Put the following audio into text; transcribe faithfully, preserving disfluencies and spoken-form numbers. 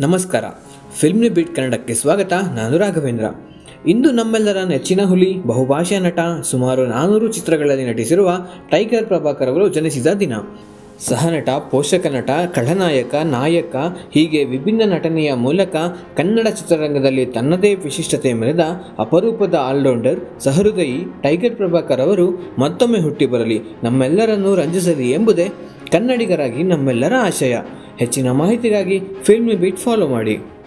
ನಮಸ್ಕಾರ. Filmy beet ಕನ್ನಡಕ್ಕೆ ಸ್ವಾಗತ. ನಾನು ರಾಘವೇಂದ್ರ. ಇಂದು ನಮ್ಮೆಲ್ಲರ ನೆಚ್ಚಿನ ಹುಲಿ, ಬಹುಭಾಷಾ ನಟ, ಸುಮಾರು ನಾನೂರು ಚಿತ್ರಗಳಲ್ಲಿ ನಟಿಸಿರುವ ಟೈಗರ್ ಪ್ರಭಾಕರ್ ಅವರು ಜನಿಸಿದ ದಿನ. ಸಹನಟ, ಪೋಷಕ ನಟ, ಖಳನಾಯಕ, ನಾಯಕ ಹೀಗೆ ವಿಭಿನ್ನ ನಟನೆಯ ಮೂಲಕ ಕನ್ನಡ ಚಿತ್ರರಂಗದಲ್ಲಿ ತನ್ನದೇ ವಿಶಿಷ್ಟತೆ ಮೆರೆದ ಅಪರೂಪದ ಆಲ್ರೌಂಡರ್, ಸಹೃದಯಿ ಟೈಗರ್ ಪ್ರಭಾಕರ್ ಅವರು ಮತ್ತೊಮ್ಮೆ ಹುಟ್ಟಿ ಬರಲಿ, ನಮ್ಮೆಲ್ಲರನ್ನೂ ರಂಜಿಸಲಿ ಎಂಬುದೇ ಕನ್ನಡಿಗರಾಗಿ ನಮ್ಮೆಲ್ಲರ ಆಶಯ. ಹೆಚ್ಚಿನ ಮಾಹಿತಿಗಾಗಿ ಫಿಲ್ಮಿ ಬೀಟ್ ಫಾಲೋ ಮಾಡಿ.